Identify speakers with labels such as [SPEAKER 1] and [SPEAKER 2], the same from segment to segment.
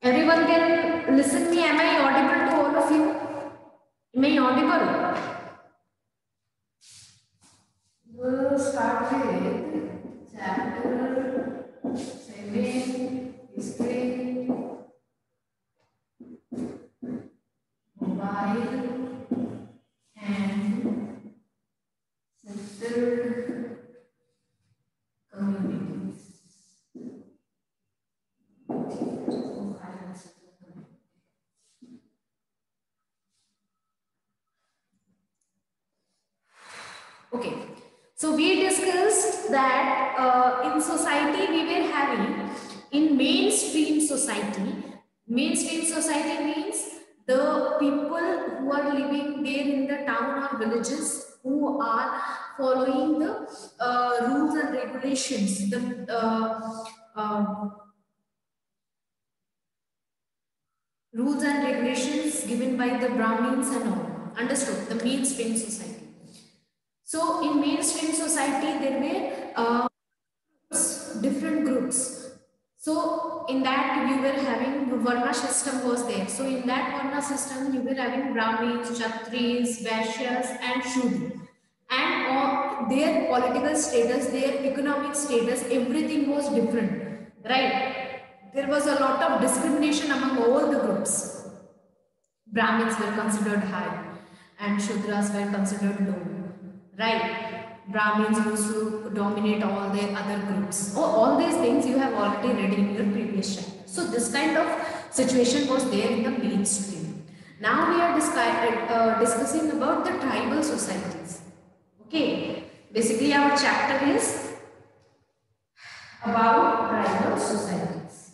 [SPEAKER 1] Everyone can listen me. Am I audible to all of you? Am I audible? We'll start with chapter 7, history, mobile and sector communities. Okay, so we discussed that in society we were having in mainstream society. Mainstream society means the people who are living there in the town or villages who are following the rules and regulations, the rules and regulations given by the Brahmins and all. Understood? The mainstream society. So in mainstream society, there were different groups. So in that you were having the Varna system was there. So in that Varna system, you were having Brahmins, Kshatris, Vaishyas and Shudra. And all their political status, their economic status, everything was different, right? There was a lot of discrimination among all the groups. Brahmins were considered high and Shudras were considered low, right? Brahmins used to dominate all the other groups. Oh, all these things you have already read in your previous chapter. So this kind of situation was there in the mainstream. Now we are discussing about the tribal societies. Okay, basically our chapter is about tribal societies.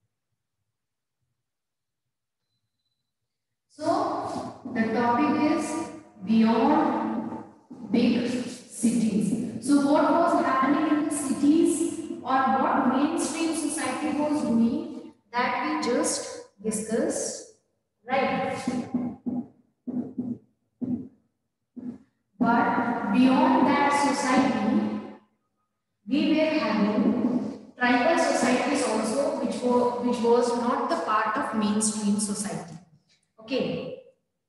[SPEAKER 1] So the topic is beyond big cities. So what was happening in the cities or what mainstream society was doing, that we just discussed, right? But beyond that society, we were having tribal societies also, which was not the part of mainstream society. Okay.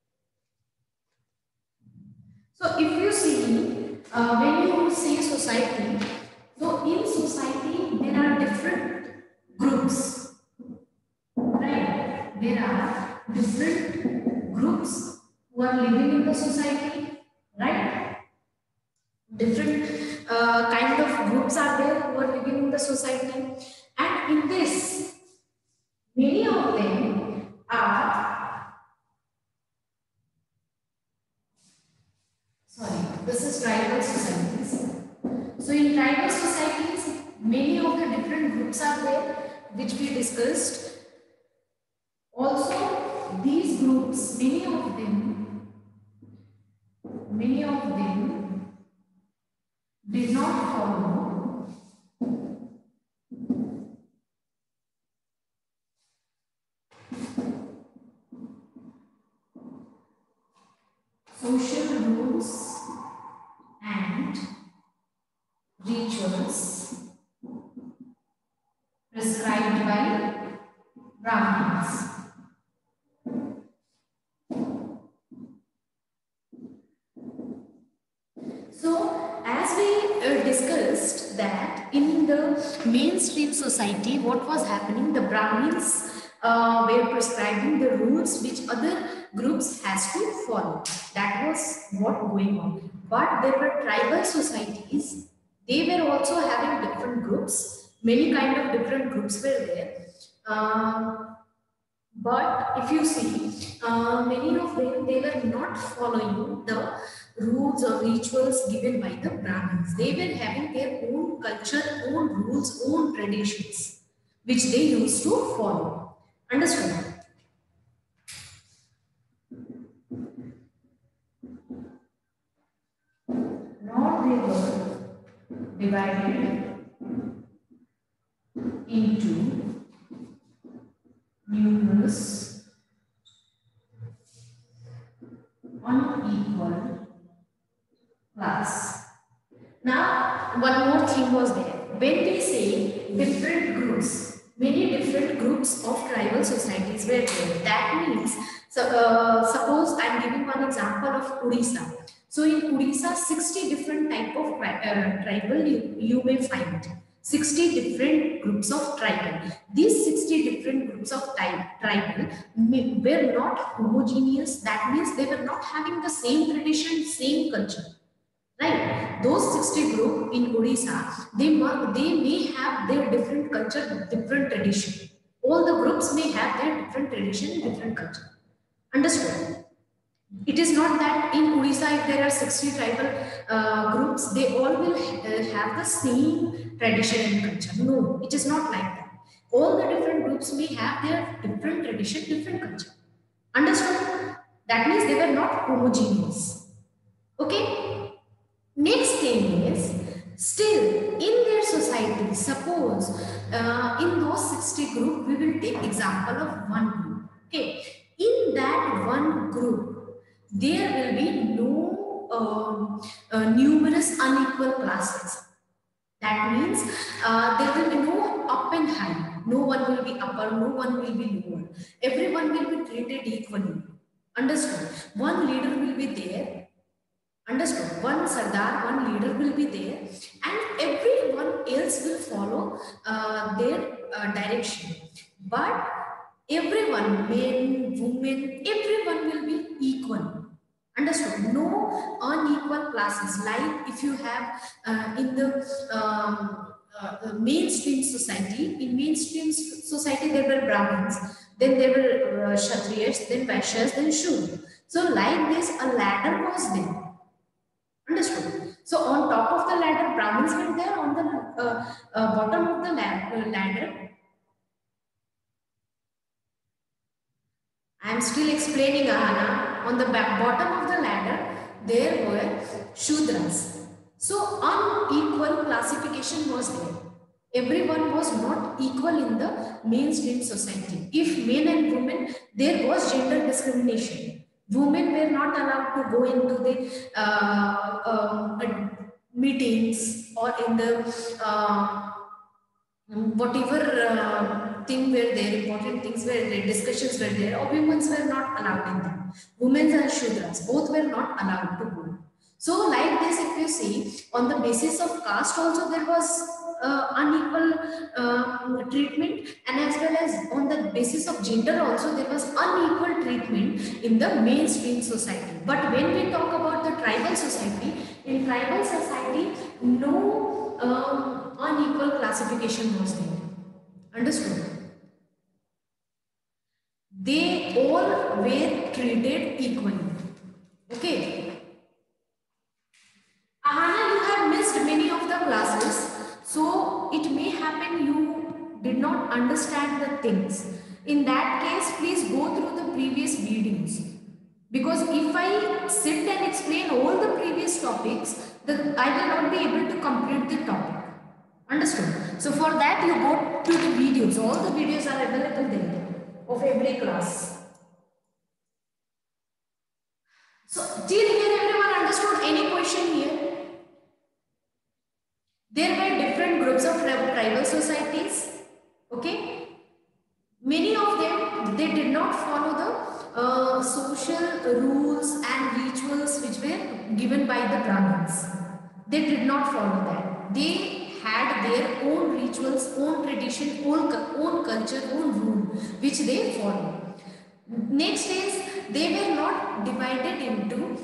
[SPEAKER 1] So if you see, when you say society, so in society there are different groups, right? There are different groups who are living in the society, right? Different kind of groups are there who are living in the society, and in this, many of them are, this is tribal societies. So in tribal societies, many of the different groups are there, which we discussed. Also, these groups, many of them did not follow social rules and rituals prescribed by Brahmins. So, as we discussed that in the mainstream society, what was happening, the Brahmins were prescribing the rules which other groups has to follow. That was what going on. But there were tribal societies. They were also having different groups. Many kind of different groups were there. But if you see, many of them, they were not following the rules or rituals given by the Brahmins. They were having their own culture, own rules, own traditions, which they used to follow. Understood? Now they were divided into numerous unequal class. Now, one more thing was there. When we say different groups, many different groups of tribal society tribes were there. That means, so, suppose I am giving one example of Odisha. So in Odisha, 60 different type of tribal you may find. 60 different groups of tribal. These 60 different groups of tribal were not homogeneous. That means they were not having the same tradition, same culture. Right? Those 60 group in Odisha, they may have their different culture, different tradition. All the groups may have their different tradition, different culture. Understood? It is not that in Odisha, if there are 60 tribal groups, they all will have the same tradition and culture. No, it is not like that. All the different groups may have their different tradition, different culture. Understood? That means they were not homogeneous. Okay? Next thing is, still in their society, suppose in those 60 group, we will take example of one group. Okay? In that one group, there will be no numerous unequal classes. That means there will be no up and high. No one will be upper, no one will be lower. Everyone will be treated equally. Understood? One leader will be there. Understood? One Sardar, one leader will be there, and everyone else will follow their direction. But everyone, men, women, everyone will be equal. Understood? No unequal classes. Like if you have in the mainstream society, in mainstream society there were Brahmins, then there were Kshatriyas, then Vaishyas, then Shudra. So like this, a ladder was there. Understood? So on top of the ladder, Brahmins were there. On the bottom of the ladder, I am still explaining, Ahana. On the bottom of the ladder, there were Shudras. So unequal classification was there. Everyone was not equal in the mainstream society. If men and women, there was gender discrimination. Women were not allowed to go into the meetings or in the whatever thing were there, important things were there, discussions were there, or women were not allowed in them. Women and Shudras, both were not allowed to go. So like this, if you see, on the basis of caste also there was unequal treatment, and as well as on the basis of gender also there was unequal treatment in the mainstream society. But when we talk about the tribal society, in tribal society, no unequal classification was there. Understood? They all were treated equally. Okay. Ahana, you have missed many of the classes, so it may happen you did not understand the things. In that case, please go through the previous videos. Because if I sit and explain all the previous topics, I will not be able to complete the topic. Understood? So for that, you go to the videos. All the videos are available there of every class. So till here, everyone understood? Any question here? There were different groups of tribal societies. Okay? Many of them, they did not follow the social rules and rituals which were given by the Brahmins. They did not follow that. They had their own rituals, own tradition, own culture, own rule, which they follow. Next is, they were not divided into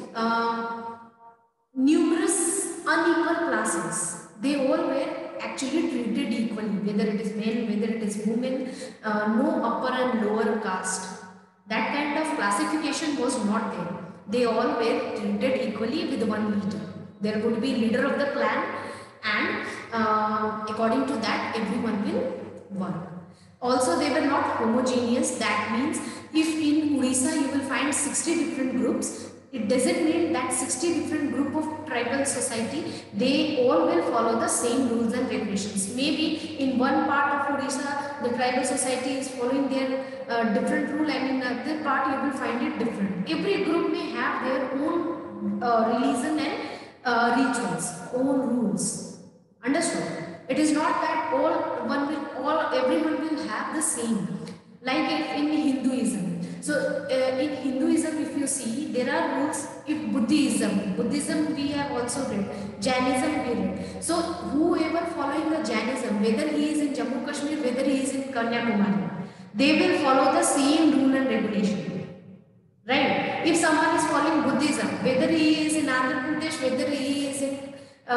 [SPEAKER 1] numerous unequal classes. They all were actually treated equally, whether it is male, whether it is women, no upper and lower caste. That kind of classification was not there. They all were treated equally with one leader. There would be leader of the clan, and according to that, everyone will work. Also, they were not homogeneous. That means if in Odisha you will find 60 different groups, it doesn't mean that 60 different group of tribal society, they all will follow the same rules and regulations. Maybe in one part of Odisha, the tribal society is following their different rule, and in another part you will find it different. Every group may have their own religion and rituals, own rules. Understood? It is not that everyone will have the same. Like if in Hinduism. So in Hinduism, if you see, there are rules. If Buddhism we have also read, Jainism we read. So whoever following the Jainism, whether he is in Jammu Kashmir, whether he is in Kanyakumari, they will follow the same rule and regulation. Right? If someone is following Buddhism, whether he is in Andhra Pradesh, whether he is in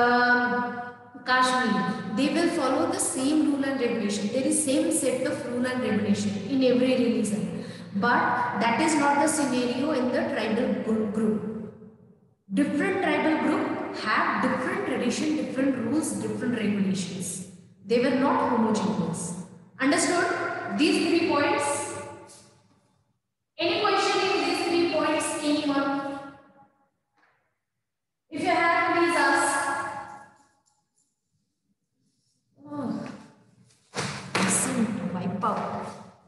[SPEAKER 1] Kashmir, they will follow the same rule and regulation. There is same set of rule and regulation in every religion. But that is not the scenario in the tribal group. Different tribal group have different tradition, different rules, different regulations. They were not homogeneous. Understood? These 3 points. Any question in these 3 points? Anyone? If you have, please ask. Oh, listen to wipe out.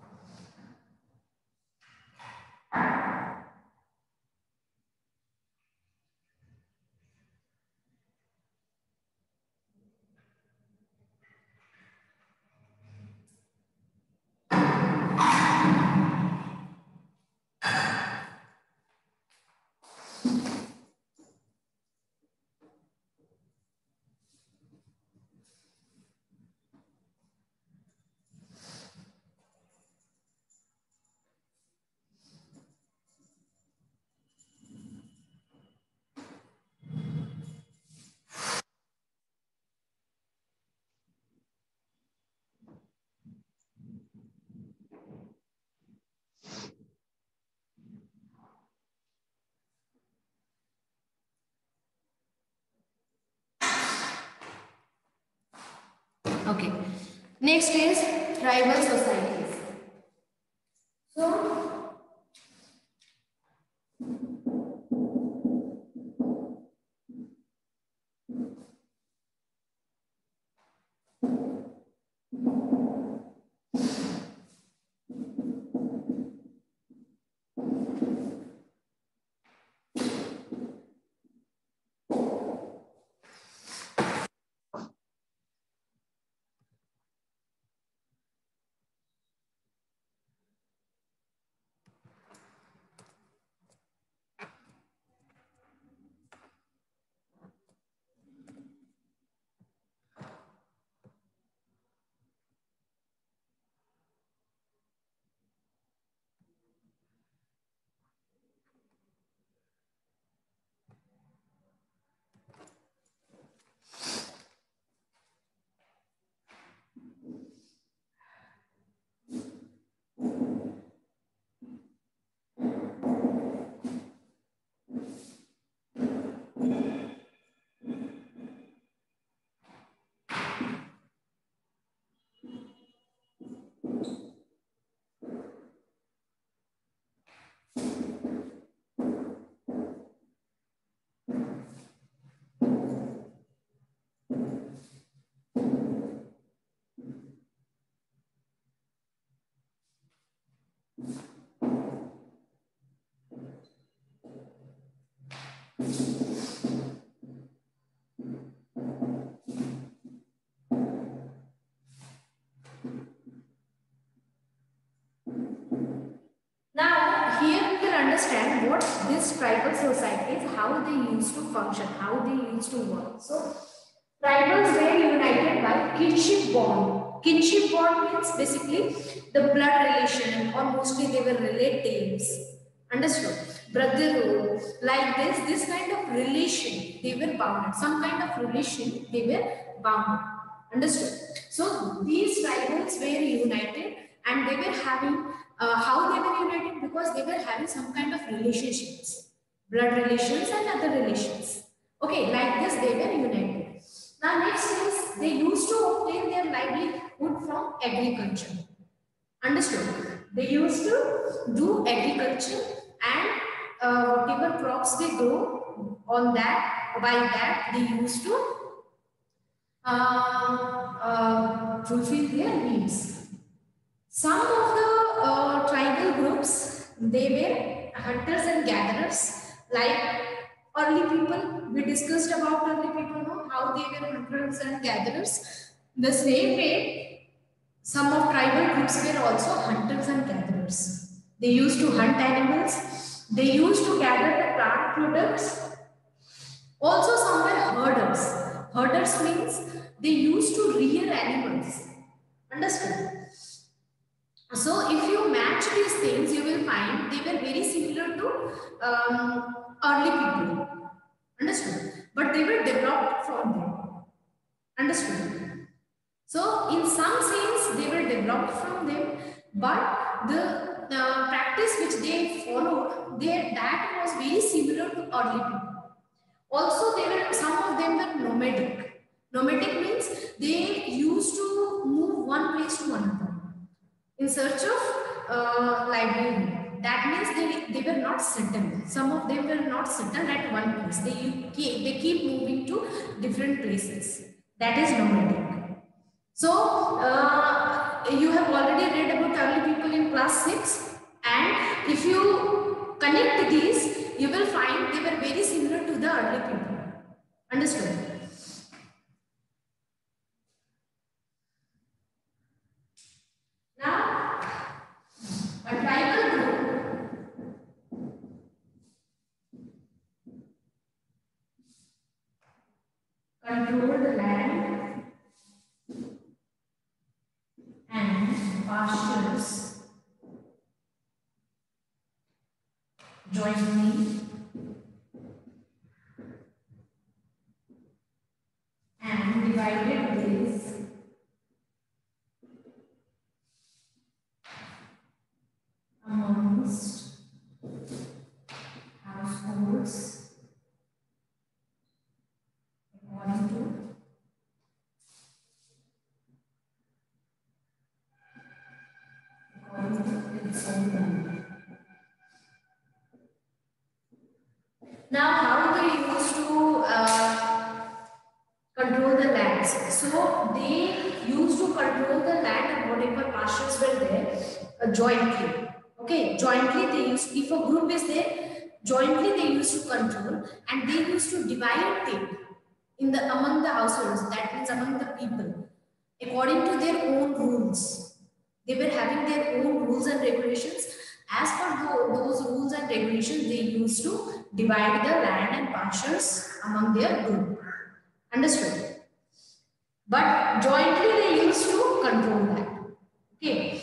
[SPEAKER 1] Okay. Next is tribal societies. So, now here we will understand what these tribal societies, how they used to function, how they used to work. So, tribals were united by kinship bond. Kinship bond means basically the blood relation, or mostly they were relatives. Understood? Brotherhood, like this kind of relation, they were bounded. Some kind of relation, they were bounded. Understood? So these tribals were united, and they were having how they were united, because they were having some kind of relationships, blood relations and other relations. Okay, like this they were united. Now next is they used to obtain their livelihood from agriculture. Understood? They used to do agriculture, and whatever crops they grow on that, by that they used to fulfill their needs. Some of the tribal groups, they were hunters and gatherers, like early people. We discussed about early people, know how they were hunters and gatherers. The same way, Some of tribal groups were also hunters and gatherers. They used to hunt animals. They used to gather the plant products. Also, some were herders. Herders means they used to rear animals. Understood? So, if you match these things, you will find they were very similar to early people. Understood? But they were developed from them. Understood? So, in some sense, they were developed from them, but the practice which they followed, that was very similar to early people. Also, some of them were nomadic. Nomadic means they used to move one place to another in search of livelihood. That means they were not settled. Some of them were not settled at one place. They keep moving to different places. That is nomadic. So, you have already read about early people in class 6, and if you connect these, you will find they were very similar to the early people. Understood? Now, a tribal group controlled the land and pastures jointly and divided this amongst households according to its own rule. Now, how they used to control the lands? So they used to control the land and whatever pastures were there jointly. Okay, jointly they used, if a group is there, jointly they used to control, and they used to divide it among the households, that means among the people, according to their own rules. They were having their own rules and regulations. As per those rules and regulations, they used to divide the land and pastures among their group. Understood? But jointly they used to control that. Okay.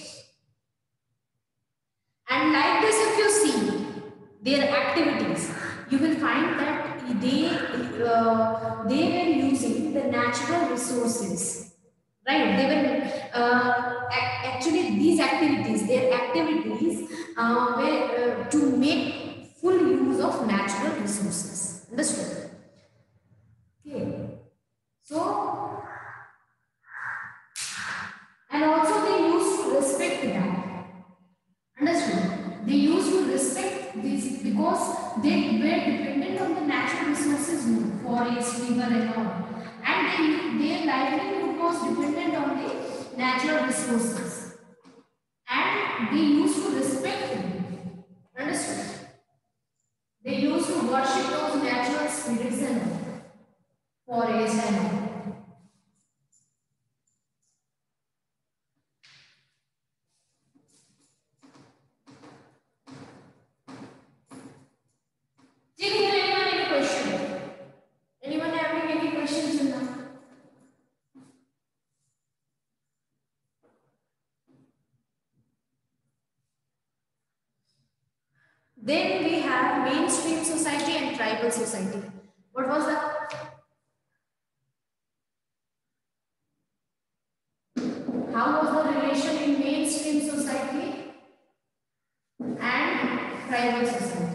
[SPEAKER 1] And like this, if you see their activities, you will find that they were using the natural resources, right? They were actually their activities were to make full use of natural resources. Understood? Okay. So, and also they used to respect that. Understood? They used to respect this because they were dependent on the natural resources, forest, river, and all. And their livelihood was dependent on the natural resources. And they used to respect them. Understood? They used to worship those natural spirits and all, forest and all. Anyone having any questions in that? Then we have mainstream society and tribal society. What was that? How was the relation in mainstream society and tribal society?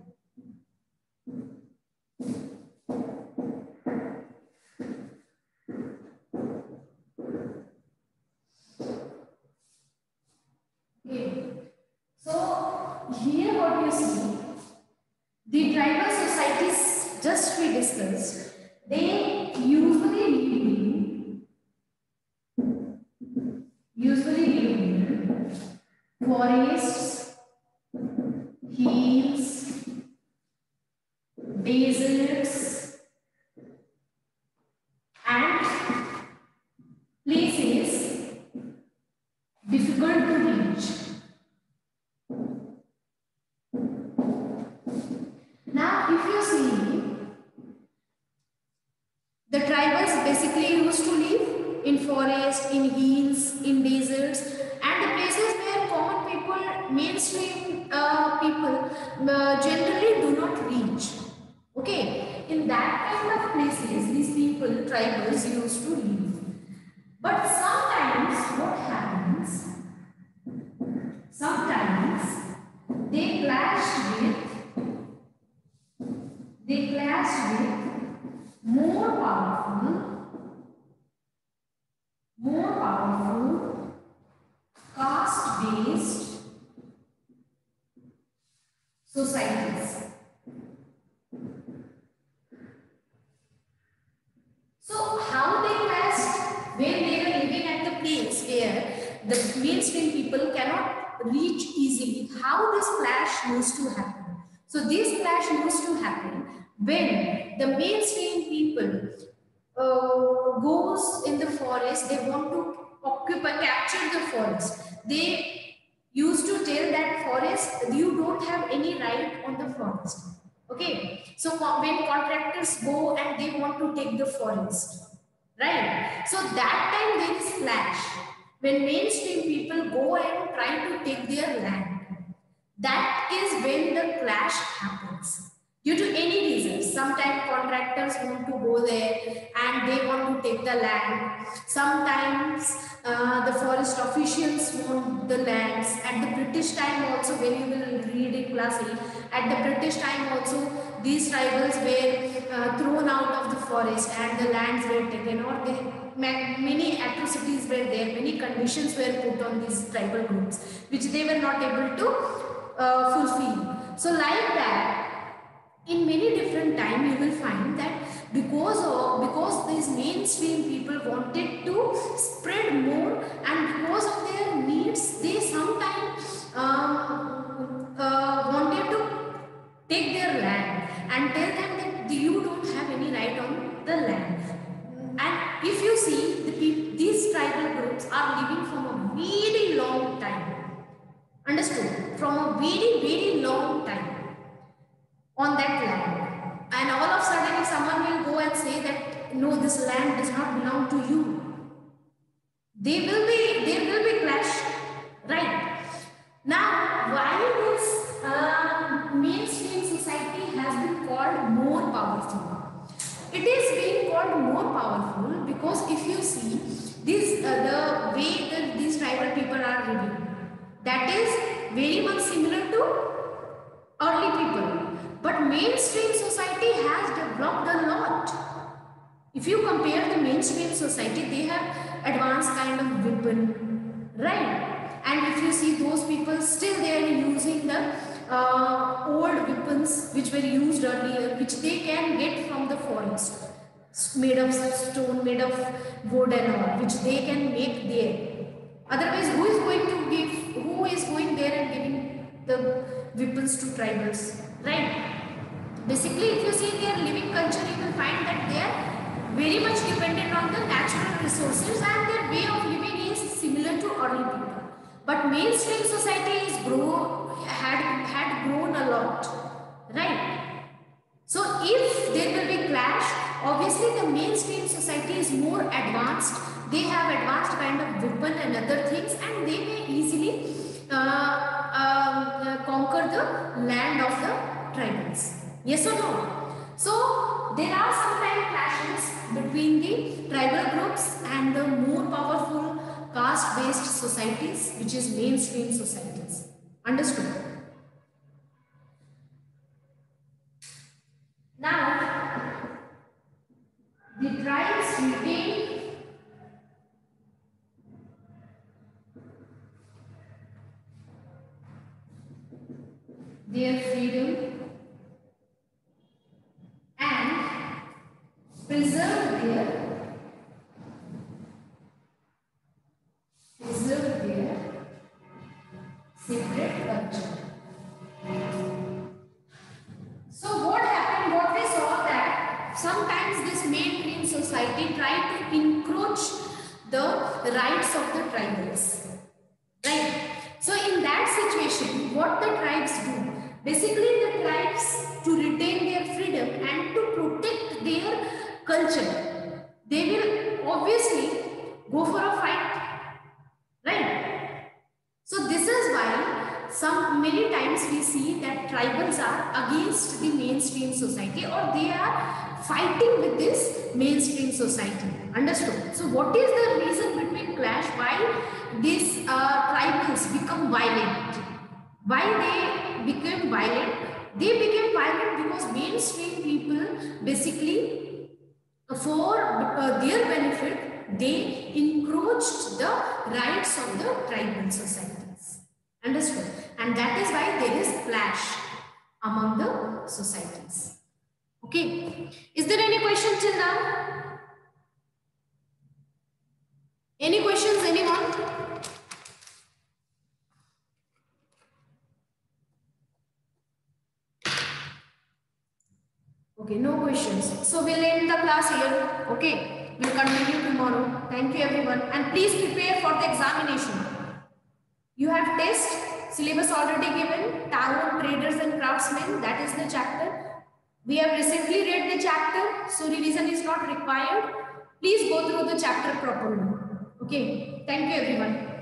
[SPEAKER 1] Okay. So here what you see, the tribal societies just we discussed, they usually live in forests, hills, deserts, and places reach. Now, if you see, the tribals basically used to live in forests, in hills, in deserts, and the places where common people, mainstream people generally do not reach. Okay, in that kind of places, these people, tribals, used to live. But sometimes what happens? Sometimes they clashed with more powerful caste-based societies. So how they clashed? When they were living at the place where the mainstream people cannot reach easily, how this clash used to happen? So this clash used to happen when the mainstream people goes in the forest, they want to capture the forest. They used to tell that forest, you don't have any right on the forest. Okay, so when contractors go and they want to take the forest, right? So that time there is clash. When mainstream people go and try to take their land, that is when the clash happens. Due to any reason, sometimes contractors want to go there and they want to take the land. Sometimes the forest officials want the lands. At the British time also, when you will read in class 8, at the British time also, these tribals were thrown out of the forest and the lands were taken, or many atrocities were there, many conditions were put on these tribal groups, which they were not able to fulfill. So like that, in many different time you will find that because these mainstream people wanted to spread more, and because of their needs, they sometimes wanted to take their land and tell them that you don't have any right on the land. And if you see, these tribal groups are living from a very long time. Understood? From a very long time on that land. And all of a sudden, if someone will go and say that no, this land does not belong to you, there will be clash, right? Now, why this mainstream society has been called more powerful? It is being called more powerful because if you see this, the way that these tribal people are living, that is very much similar to early people. But mainstream society has developed a lot. If you compare the mainstream society, they have advanced kind of weapon, right? And if you see those people, still they are using the old weapons which were used earlier, which they can get from the forest, made of stone, made of wood and all, which they can make there. Otherwise, who is going there and giving the weapons to tribals, right? Basically, if you see their living culture, you will find that they are very much dependent on the natural resources, and their way of living is similar to early people. But mainstream society had grown a lot, right? So if there will be clash, obviously the mainstream society is more advanced. They have advanced kind of weapon and other things, and they may easily conquer the land of the tribals. Yes or no? So there are sometimes clashes between the tribal groups and the more powerful caste-based societies, which is mainstream societies. Understood? Now, the tribes retain their freedom and preserve their separate culture. So what happened, what we saw that sometimes this mainstream society tried to encroach the rights of the tribals, right? migration, what the tribes do? Basically, the tribes, to retain their freedom and to protect their culture, they will obviously go for a fight, right? So this is why many times we see that tribals are against the mainstream society, or they are fighting with this mainstream society. Understood? So what is the reason between clash? Why these tribals become violent? Why they became violent? They became violent because mainstream people basically, for their benefit, they encroached the rights of the tribal societies. Understood? And that is why there is clash among the societies. Okay. Is there any question till now? Any questions, anyone? Okay, no questions. So we'll end the class here. Okay, we'll continue tomorrow. Thank you everyone, and please prepare for the examination. You have test, syllabus already given, town, traders and craftsmen, that is the chapter. We have recently read the chapter, so revision is not required. Please go through the chapter properly. Okay, thank you everyone.